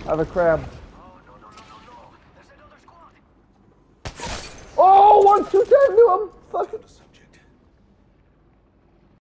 I have a crab. Oh, 1, 2 times